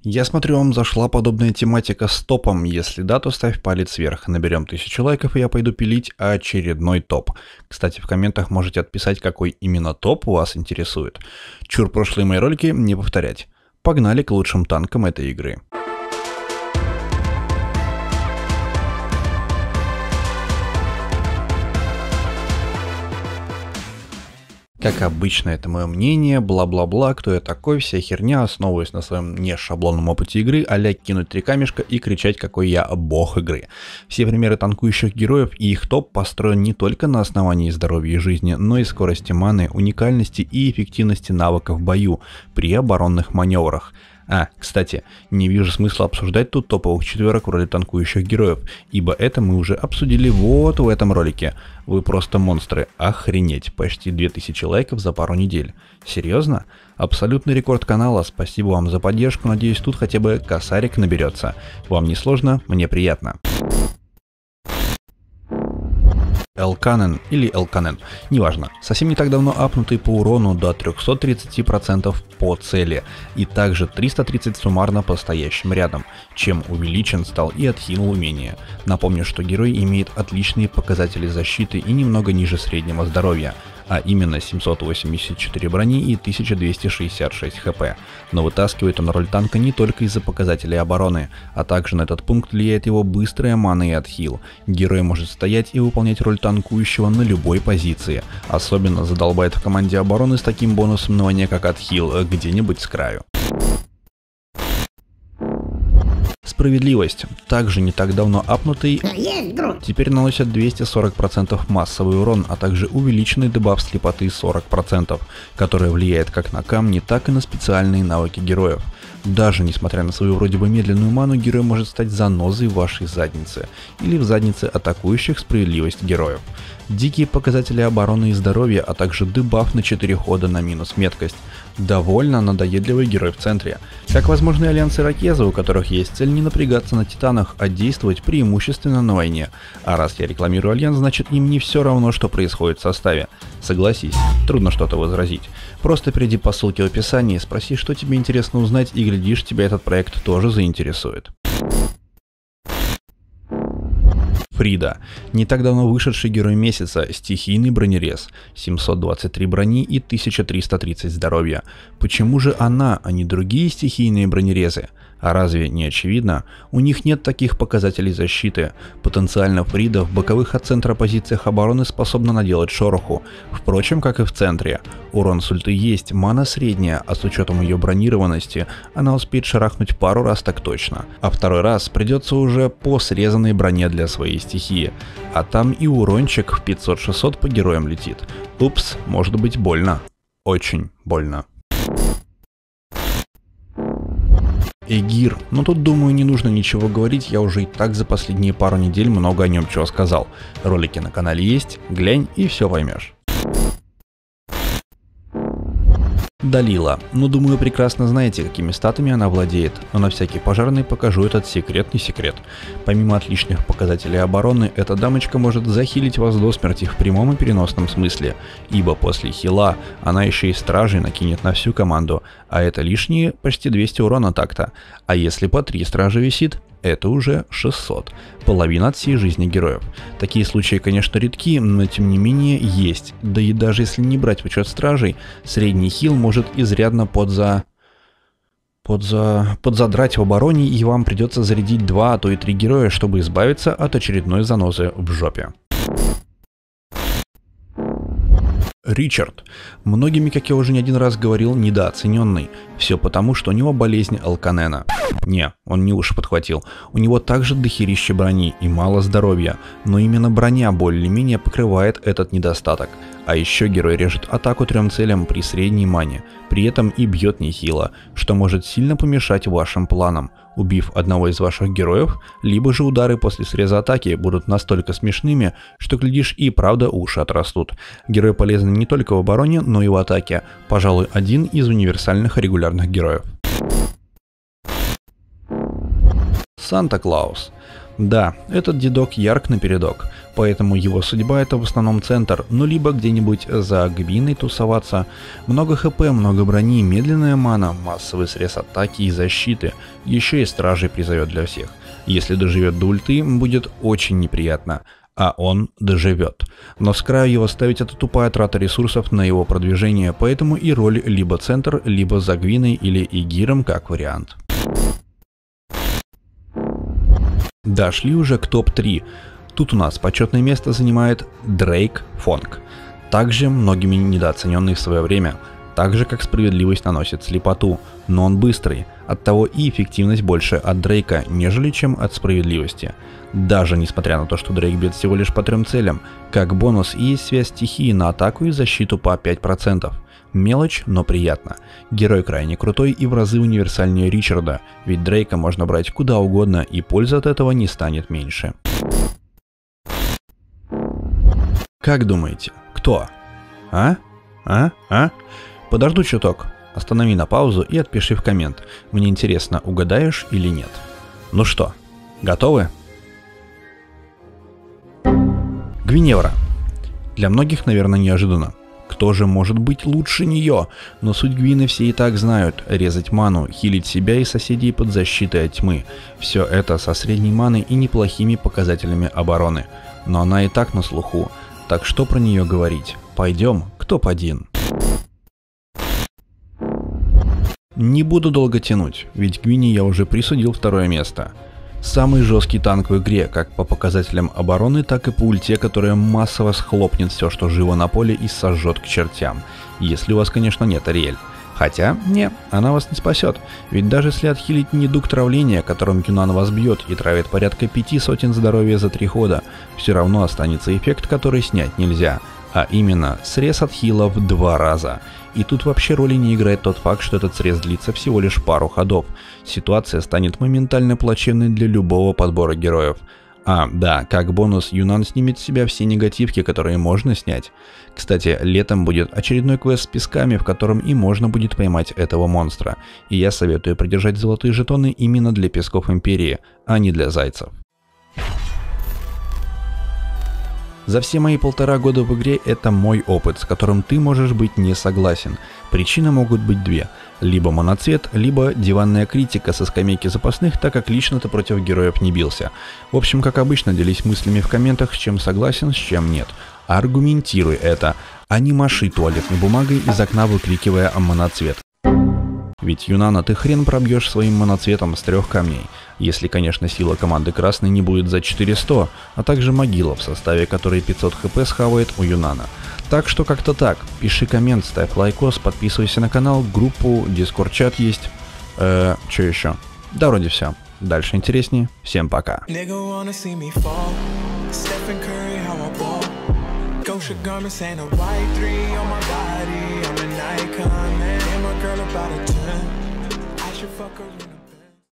Я смотрю, вам зашла подобная тематика с топом. Если да, то ставь палец вверх. Наберем 1000 лайков, и я пойду пилить очередной топ. Кстати, в комментах можете отписать, какой именно топ вас интересует. Чур прошлые мои ролики не повторять. Погнали к лучшим танкам этой игры. Как обычно, это мое мнение, бла-бла-бла, кто я такой, вся херня, основываясь на своем не шаблонном опыте игры, а-ля кинуть 3 камешка и кричать, какой я бог игры. Все примеры танкующих героев и их топ построен не только на основании здоровья и жизни, но и скорости маны, уникальности и эффективности навыков в бою при оборонных маневрах. Кстати, не вижу смысла обсуждать тут топовых четверок в роли танкующих героев, ибо это мы уже обсудили вот в этом ролике. Вы просто монстры, охренеть, почти 2000 лайков за пару недель. Серьезно? Абсолютный рекорд канала, спасибо вам за поддержку, надеюсь тут хотя бы косарик наберется. Вам не сложно, мне приятно. Элканен или Элканен, неважно, совсем не так давно апнутый по урону до 330% по цели и также 330 суммарно по стоящим рядом, чем увеличен стал и отхил умения. Напомню, что герой имеет отличные показатели защиты и немного ниже среднего здоровья, а именно 784 брони и 1266 хп. Но вытаскивает он роль танка не только из-за показателей обороны, а также на этот пункт влияет его быстрая мана и отхил. Герой может стоять и выполнять роль танкующего на любой позиции, особенно задолбает в команде обороны с таким бонусом на войне как отхил где-нибудь с краю. Справедливость. Также не так давно апнутый, теперь наносит 240% массовый урон, а также увеличенный дебаф слепоты 40%, который влияет как на камни, так и на специальные навыки героев. Даже несмотря на свою вроде бы медленную ману, герой может стать занозой в вашей заднице, или в заднице атакующих справедливость героев. Дикие показатели обороны и здоровья, а также дебаф на 4 хода на минус меткость. Довольно надоедливый герой в центре. Как возможные альянсы Иракеза, у которых есть цель не напрягаться на титанах, а действовать преимущественно на войне. А раз я рекламирую альянс, значит им не все равно, что происходит в составе. Согласись, трудно что-то возразить. Просто перейди по ссылке в описании, спроси, что тебе интересно узнать, и глядишь, тебя этот проект тоже заинтересует. Фрида. Не так давно вышедший герой месяца, стихийный бронерез, 723 брони и 1330 здоровья. Почему же она, а не другие стихийные бронерезы? А разве не очевидно? У них нет таких показателей защиты. Потенциально Фрида в боковых от центра позициях обороны способна наделать шороху. Впрочем, как и в центре. Урон с ульты есть, мана средняя, а с учетом ее бронированности она успеет шарахнуть пару раз так точно. А второй раз придется уже по срезанной броне для своей стихии. А там и урончик в 500-600 по героям летит. Упс, может быть больно. Очень больно. Эгир. Но тут, думаю, не нужно ничего говорить, я уже и так за последние пару недель много о нем чего сказал. Ролики на канале есть, глянь и все поймешь. Далила. Ну, думаю, прекрасно знаете, какими статами она владеет, но на всякий пожарный покажу этот секретный секрет. Помимо отличных показателей обороны, эта дамочка может захилить вас до смерти в прямом и переносном смысле, ибо после хила она еще и стражей накинет на всю команду, а это лишние почти 200 урона так-то, а если по 3 стражи висит, это уже 600, половина от всей жизни героев. Такие случаи, конечно, редки, но тем не менее есть, да и даже если не брать в учет стражей, средний хил может изрядно подзадрать в обороне, и вам придется зарядить 2, а то и 3 героя, чтобы избавиться от очередной занозы в жопе. Ричард. Многими, как я уже не один раз говорил, недооцененный. Все потому, что у него болезнь Элканена. Не, он не уши подхватил. У него также дохерища брони и мало здоровья, но именно броня более-менее покрывает этот недостаток. А еще герой режет атаку 3 целям при средней мане, при этом и бьет нехило, что может сильно помешать вашим планам. Убив одного из ваших героев, либо же удары после среза атаки будут настолько смешными, что, глядишь, и правда уши отрастут. Герой полезен не только в обороне, но и в атаке. Пожалуй, один из универсальных регулярных героев. Санта-Клаус. Да, этот дедок ярк напередок, поэтому его судьба это в основном центр, ну либо где-нибудь за Гвиной тусоваться. Много хп, много брони, медленная мана, массовый срез атаки и защиты, еще и стражей призовет для всех. Если доживет до ульты, будет очень неприятно. А он доживет. Но с краю его ставить это тупая трата ресурсов на его продвижение, поэтому и роль либо центр, либо за Гвиной или Игиром как вариант. Дошли уже к топ-3. Тут у нас почетное место занимает Дрейк Фонг. Также многими недооцененный в свое время. Так же как справедливость наносит слепоту, но он быстрый, оттого и эффективность больше от Дрейка, нежели чем от справедливости. Даже несмотря на то, что Дрейк бьет всего лишь по 3 целям, как бонус есть связь стихии на атаку и защиту по 5%. Мелочь, но приятно. Герой крайне крутой и в разы универсальнее Ричарда, ведь Дрейка можно брать куда угодно и пользы от этого не станет меньше. Как думаете, кто? Подожду чуток. Останови на паузу и отпиши в коммент. Мне интересно, угадаешь или нет. Ну что, готовы? Гвиневра. Для многих, наверное, неожиданно. Кто же может быть лучше нее? Но суть Гвины все и так знают. Резать ману, хилить себя и соседей под защитой от тьмы. Все это со средней маной и неплохими показателями обороны. Но она и так на слуху. Так что про нее говорить? Пойдем к топ-1. Не буду долго тянуть, ведь Гвине я уже присудил 2 место. Самый жесткий танк в игре, как по показателям обороны, так и по ульте, которая массово схлопнет все, что живо на поле и сожжет к чертям. Если у вас, конечно, нет Ариэль. Хотя, не, она вас не спасет, ведь даже если отхилить недуг травления, которым Юнан вас бьет и травит порядка 5 сотен здоровья за 3 хода, все равно останется эффект, который снять нельзя, а именно срез от хила в 2 раза. И тут вообще роли не играет тот факт, что этот срез длится всего лишь пару ходов. Ситуация станет моментально плачевной для любого подбора героев. А, да, как бонус, Юнан снимет с себя все негативки, которые можно снять. Кстати, летом будет очередной квест с песками, в котором и можно будет поймать этого монстра. И я советую придержать золотые жетоны именно для песков Империи, а не для зайцев. За все мои 1,5 года в игре это мой опыт, с которым ты можешь быть не согласен. Причины могут быть 2. Либо моноцвет, либо диванная критика со скамейки запасных, так как лично ты против героев не бился. В общем, как обычно, делись мыслями в комментах, с чем согласен, с чем нет. Аргументируй это, а не маши туалетной бумагой из окна, выкрикивая моноцвет. Ведь Юнана ты хрен пробьешь своим моноцветом с 3 камней, если, конечно, сила команды красной не будет за 400, а также могила, в составе которой 500 хп схавает у Юнана. Так что как-то так, пиши коммент, ставь лайкос, подписывайся на канал, группу, дискорд-чат есть. Что еще? Да вроде все. Дальше интереснее. Всем пока. Gosha garments and a white 3 on my body. I'm an icon, man. And my girl about a 10. I should fuck her in the